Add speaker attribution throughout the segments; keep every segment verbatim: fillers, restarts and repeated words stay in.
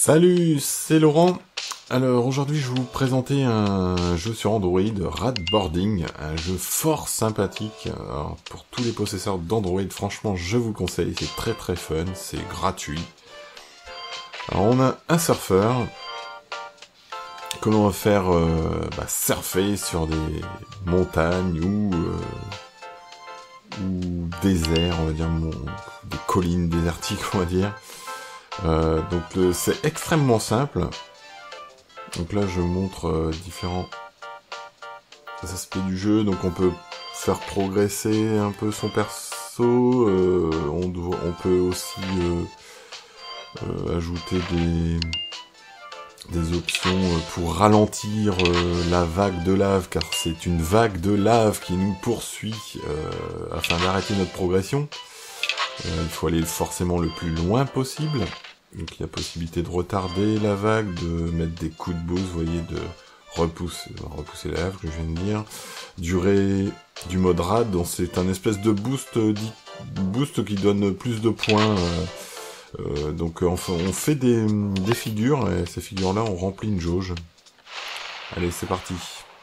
Speaker 1: Salut, c'est Laurent. Alors aujourd'hui je vais vous présenter un jeu sur Android, Radboarding, un jeu fort sympathique. Alors, pour tous les possesseurs d'Android, franchement je vous le conseille, c'est très très fun, c'est gratuit. Alors on a un surfeur que l'on va faire euh, bah, surfer sur des montagnes ou, euh, ou déserts, on va dire, mon, des collines désertiques on va dire. Euh, donc euh, c'est extrêmement simple. Donc là je montre euh, différents aspects du jeu. Donc on peut faire progresser un peu son perso. Euh, on, doit, on peut aussi euh, euh, ajouter des, des options pour ralentir euh, la vague de lave, car c'est une vague de lave qui nous poursuit euh, afin d'arrêter notre progression. Euh, il faut aller forcément le plus loin possible. Donc il y a possibilité de retarder la vague, de mettre des coups de boost, vous voyez, de repousser, repousser la lave, que je viens de dire. Durée du mode rad, donc c'est un espèce de boost, boost qui donne plus de points. Euh, euh, donc on fait, on fait des, des figures, et ces figures-là, on remplit une jauge. Allez, c'est parti.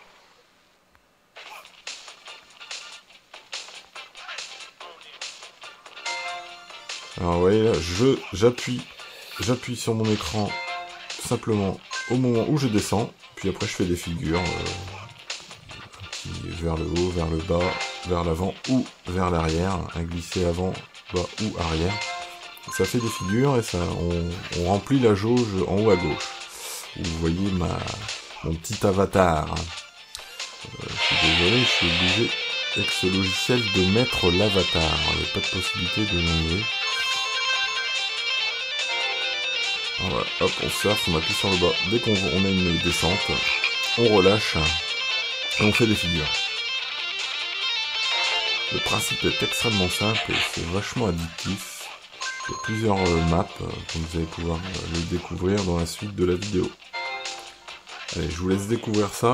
Speaker 1: Alors vous voyez là, je, j'appuie, j'appuie sur mon écran simplement au moment où je descends, puis après je fais des figures euh, qui, vers le haut, vers le bas, vers l'avant ou vers l'arrière, un glisser avant, bas ou arrière. Ça fait des figures et ça, on, on remplit la jauge en haut à gauche. Vous voyez ma, mon petit avatar. Euh, je suis désolé, je suis obligé avec ce logiciel de mettre l'avatar. Il n'y a pas de possibilité de l'enlever. Voilà, hop, on surfe, on appuie sur le bas. Dès qu'on on a une descente, on relâche et on fait des figures. Le principe est extrêmement simple et c'est vachement addictif. Il y a plusieurs euh, maps, euh, comme vous allez pouvoir euh, le découvrir dans la suite de la vidéo. Allez, je vous laisse découvrir ça.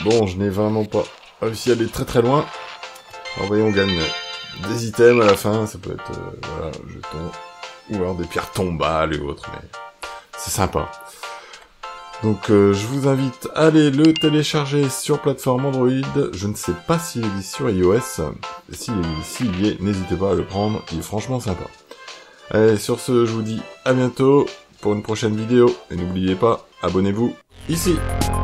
Speaker 1: Bon, je n'ai vraiment pas réussi à aller très très loin. Alors voyons, on gagne des items à la fin, ça peut être, euh, voilà, jetons, ou alors des pierres tombales et autres, mais c'est sympa. Donc euh, je vous invite à aller le télécharger sur plateforme Android. Je ne sais pas s'il existe sur iOS. S'il si y est, n'hésitez pas à le prendre, il est franchement sympa. Allez, sur ce, je vous dis à bientôt pour une prochaine vidéo. Et n'oubliez pas, abonnez-vous ici.